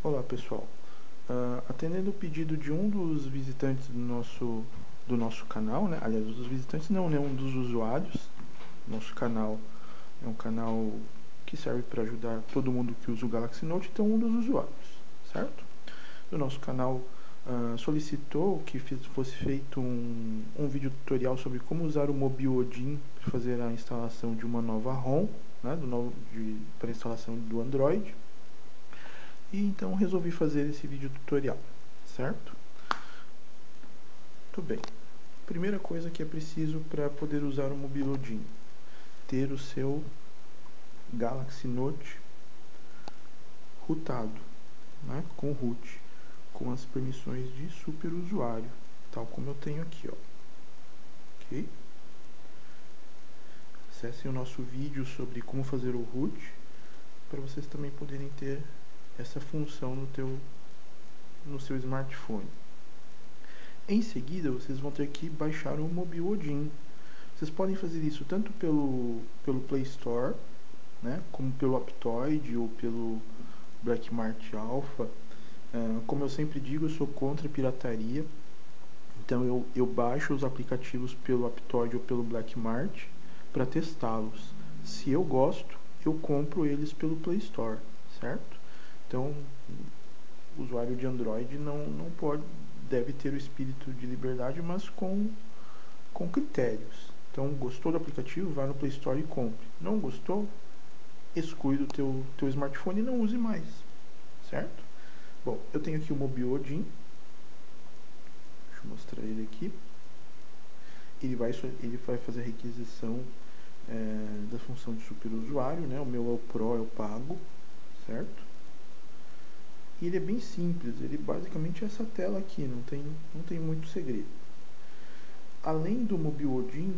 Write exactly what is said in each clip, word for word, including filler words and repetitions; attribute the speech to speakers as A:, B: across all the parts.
A: Olá pessoal, uh, atendendo o pedido de um dos visitantes do nosso, do nosso canal, né? Aliás, dos visitantes não, né? Um dos usuários. Nosso canal é um canal que serve para ajudar todo mundo que usa o Galaxy Note, então um dos usuários, certo? O nosso canal uh, solicitou que fosse feito um, um vídeo tutorial sobre como usar o MobiOdin para fazer a instalação de uma nova ROM, né? Do novo, de, para instalação do Android. E então resolvi fazer esse vídeo tutorial, certo? Muito bem. Primeira coisa que é preciso para poder usar o MobiOdin: ter o seu Galaxy Note rootado, né? Com root, com as permissões de superusuário, tal como eu tenho aqui, ó. Ok? Acessem o nosso vídeo sobre como fazer o root, para vocês também poderem ter essa função no, teu, no seu smartphone. Em seguida, vocês vão ter que baixar o MobiOdin. Vocês podem fazer isso tanto pelo, pelo Play Store, né, como pelo Aptoide ou pelo Blackmart Alpha. Uh, como eu sempre digo, eu sou contra a pirataria. Então eu, eu baixo os aplicativos pelo Aptoide ou pelo Blackmart para testá-los. Se eu gosto, eu compro eles pelo Play Store, certo? Então, o usuário de Android não, não pode, deve ter o espírito de liberdade, mas com, com critérios. Então, gostou do aplicativo, vá no Play Store e compre. Não gostou? Exclui do teu, teu smartphone e não use mais, certo? Bom, eu tenho aqui o MobiOdin. Deixa eu mostrar ele aqui. Ele vai, ele vai fazer a requisição é, da função de superusuário, né? O meu é o Pro, é o pago, certo? E ele é bem simples, ele basicamente é essa tela aqui, não tem, não tem muito segredo. Além do MobiOdin,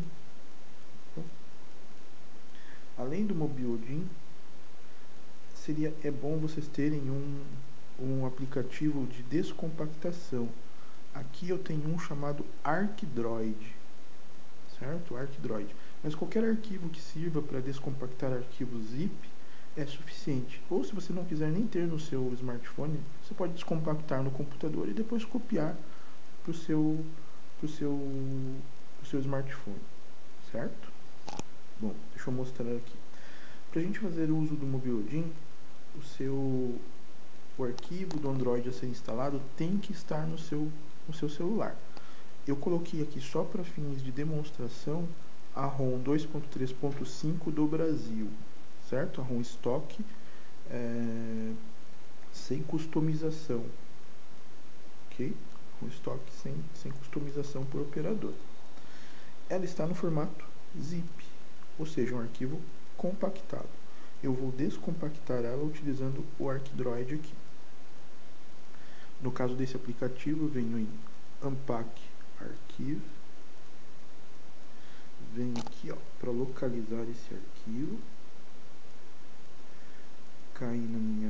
A: além do MobiOdin, seria, é bom vocês terem um, um aplicativo de descompactação. Aqui eu tenho um chamado ArcDroid, certo? ArcDroid. Mas qualquer arquivo que sirva para descompactar arquivos zip é suficiente. Ou se você não quiser nem ter no seu smartphone, você pode descompactar no computador e depois copiar para o seu, pro seu, pro seu smartphone, certo? Bom, deixa eu mostrar aqui. Para a gente fazer uso do MobiOdin, o seu o arquivo do Android a ser instalado tem que estar no seu, no seu celular. Eu coloquei aqui só para fins de demonstração a ROM dois ponto três ponto cinco do Brasil, certo? A ROM estoque, é, sem customização, ok? ROM estoque sem, sem customização por operador. Ela está no formato zip, ou seja, um arquivo compactado. Eu vou descompactar ela utilizando o ArcDroid aqui. No caso desse aplicativo, eu venho em Unpack Archive, venho aqui para localizar esse arquivo, cair na minha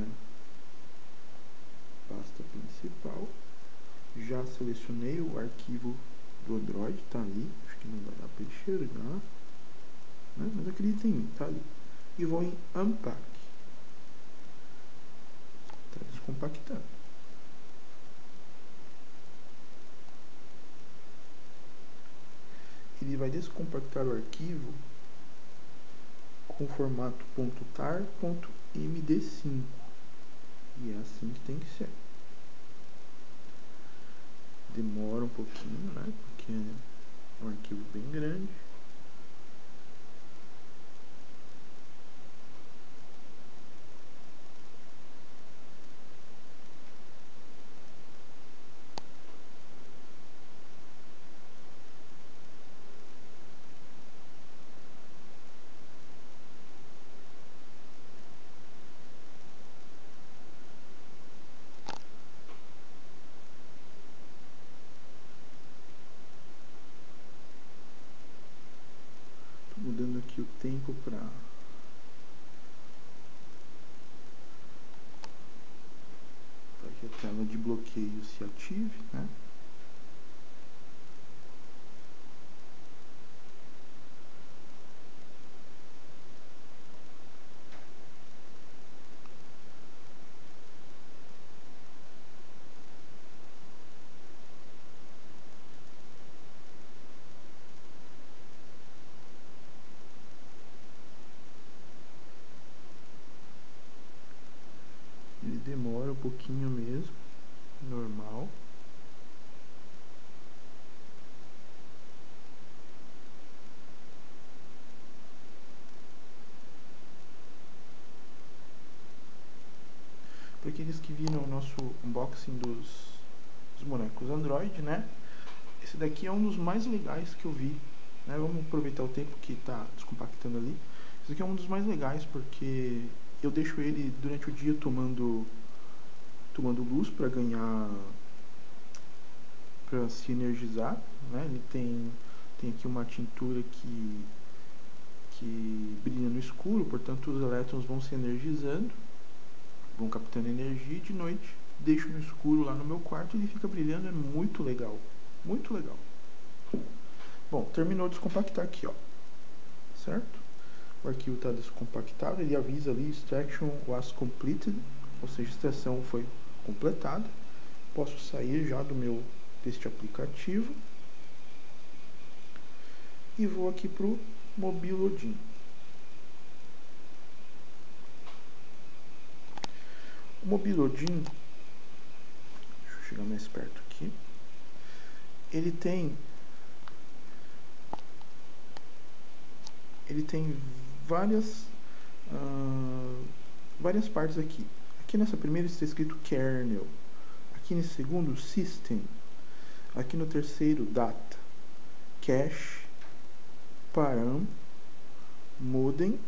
A: pasta principal, já selecionei o arquivo do Android, está ali, acho que não vai dar para enxergar, né? Mas acredita em mim, está ali. E vou em Unpack, está descompactando. Ele vai descompactar o arquivo com o formato .tar.m d cinco. E é assim que tem que ser. Demora um pouquinho, né? Porque é um arquivo bem grande. Estou mudando aqui o tempo para para que a tela de bloqueio se ative, né? Ele demora um pouquinho mesmo, normal. Para aqueles que viram o nosso unboxing dos, dos bonecos Android, né? Esse daqui é um dos mais legais que eu vi, né? Vamos aproveitar o tempo que está descompactando ali. Esse aqui é um dos mais legais porque eu deixo ele durante o dia tomando tomando luz para ganhar, para se energizar, né? Ele tem tem aqui uma tintura que que brilha no escuro, portanto os elétrons vão se energizando, vão captando energia e de noite deixo no escuro lá no meu quarto e ele fica brilhando, é muito legal, muito legal. Bom, terminou de descompactar aqui, ó, certo? O arquivo está descompactado, ele avisa ali, extraction was completed, ou seja, a extração foi completada. Posso sair já do meu, deste aplicativo e vou aqui para o Mobilodin. O Mobilodin, deixa eu chegar mais perto aqui, ele tem ele tem várias uh, várias partes aqui. Aqui nessa primeira está escrito kernel, aqui nesse segundo system, aqui no terceiro data, cache, param, modem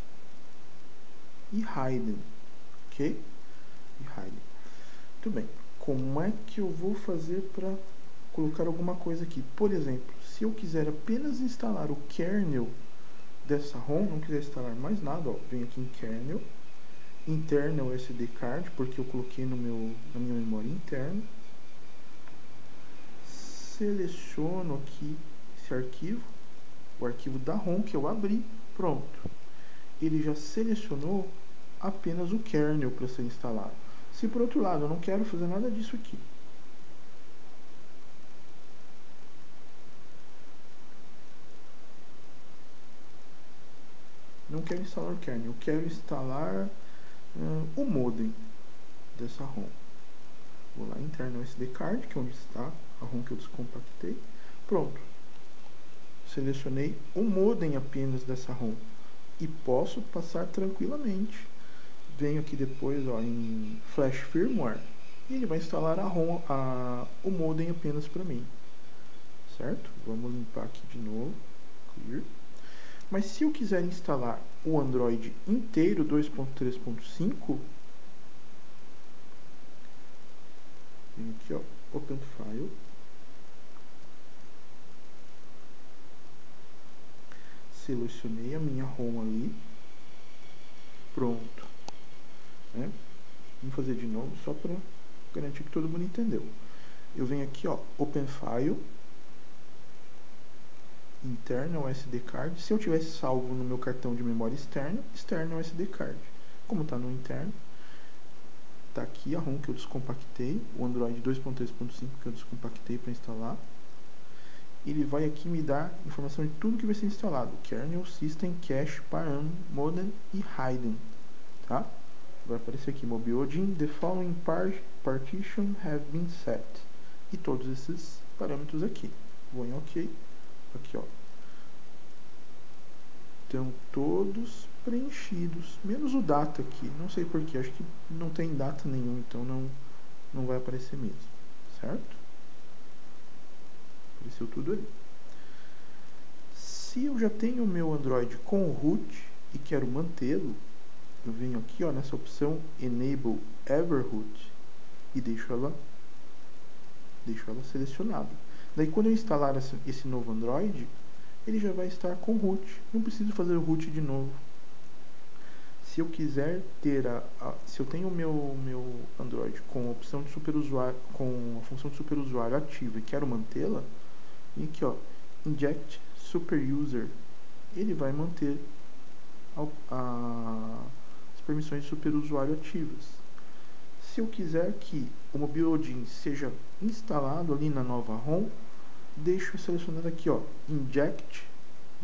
A: e hidden, ok? E hidden. Muito bem. Como é que eu vou fazer para colocar alguma coisa aqui? Por exemplo, se eu quiser apenas instalar o kernel dessa ROM, não quiser instalar mais nada, ó, venho aqui em kernel, internal S D card, porque eu coloquei no meu, na minha memória interna, seleciono aqui esse arquivo, o arquivo da ROM que eu abri, pronto. Ele já selecionou apenas o kernel para ser instalado. Se por outro lado eu não quero fazer nada disso aqui, não quero instalar o kernel, eu quero instalar uh, o modem dessa ROM. Vou lá, internal S D card, que é onde está a ROM que eu descompactei. Pronto. Selecionei o modem apenas dessa ROM e posso passar tranquilamente. Venho aqui depois, ó, em Flash Firmware e ele vai instalar a ROM, a, o modem apenas para mim. Certo? Vamos limpar aqui de novo. Clear. Mas se eu quiser instalar o Android inteiro dois ponto três ponto cinco, venho aqui, ó, Open File. Selecionei a minha ROM ali. Pronto. Né? Vamos fazer de novo só para garantir que todo mundo entendeu. Eu venho aqui, ó, Open File, Internal S D Card. Se eu tivesse salvo no meu cartão de memória externa, External S D Card. Como está no interno, está aqui a ROM que eu descompactei, o Android dois ponto três ponto cinco que eu descompactei para instalar. Ele vai aqui me dar informação de tudo que vai ser instalado: kernel, system, cache, param, modem e hidden, tá? Vai aparecer aqui Mobilodin, the following part partition have been set, e todos esses parâmetros aqui. Vou em OK, aqui, ó, estão todos preenchidos, menos o data aqui, não sei porquê, acho que não tem data nenhum, então não, não vai aparecer mesmo, certo? Apareceu tudo ali. Se eu já tenho o meu Android com o root e quero mantê-lo, eu venho aqui, ó, nessa opção Enable Everroot e deixo ela, deixo ela selecionada. Daí quando eu instalar esse novo Android, ele já vai estar com root, não preciso fazer o root de novo. Se eu quiser ter a, a se eu tenho o meu, meu Android com a opção de superusuário, com a função de superusuário ativa e quero mantê-la, vem aqui, ó, Inject Superuser, ele vai manter a, a, as permissões de superusuário ativas. Se eu quiser que o Mobilodin seja instalado ali na nova ROM, deixo selecionado aqui, ó, Inject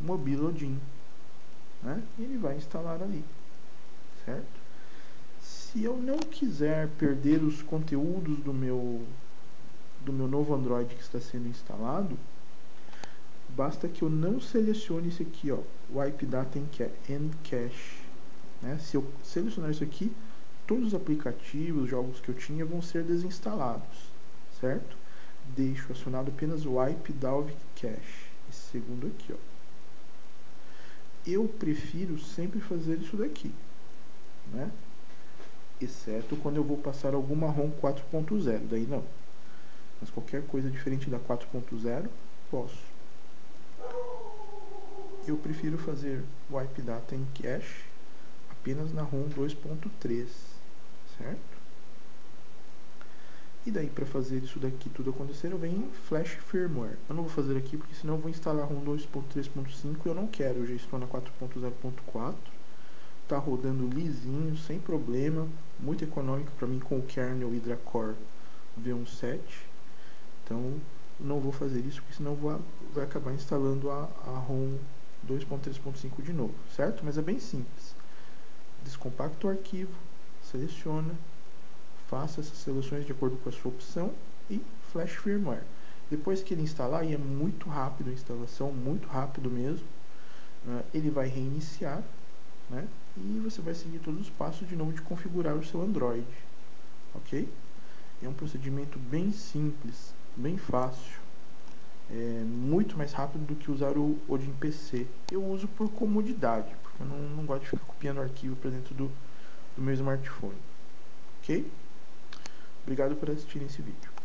A: Mobilodin, né? E ele vai instalar ali, certo? Se Se eu não quiser perder os conteúdos do meu, do meu novo Android que está sendo instalado, basta que eu não selecione isso aqui, ó, Wipe Data and Cache. Né? Se eu selecionar isso aqui, todos os aplicativos, jogos que eu tinha vão ser desinstalados, certo? Deixo acionado apenas o Wipe Data Cache, esse segundo aqui, ó. Eu prefiro sempre fazer isso daqui, né? Exceto quando eu vou passar alguma ROM quatro ponto zero, daí não. Mas qualquer coisa diferente da quatro ponto zero, posso. Eu prefiro fazer Wipe Data and Cache apenas na ROM dois ponto três, certo? E daí, para fazer isso daqui tudo acontecer, eu venho em Flash Firmware. Eu não vou fazer aqui porque senão eu vou instalar ROM dois ponto três ponto cinco e eu não quero. Eu já estou na quatro ponto zero ponto quatro. Tá rodando lisinho, sem problema. Muito econômico para mim com o kernel Hydra Core V sete. Então, não vou fazer isso porque senão eu vou, vai acabar instalando a, a ROM dois ponto três ponto cinco de novo, certo? Mas é bem simples. Descompacta o arquivo, seleciona, faça essas seleções de acordo com a sua opção e Flash Firmware. Depois que ele instalar, e é muito rápido a instalação, muito rápido mesmo, uh, ele vai reiniciar, né? E você vai seguir todos os passos de novo de configurar o seu Android, ok? É um procedimento bem simples, bem fácil, é muito mais rápido do que usar o Odin P C. Eu uso por comodidade, porque eu não, não gosto de ficar copiando arquivo para dentro do, do meu smartphone, ok? Obrigado por assistir esse vídeo.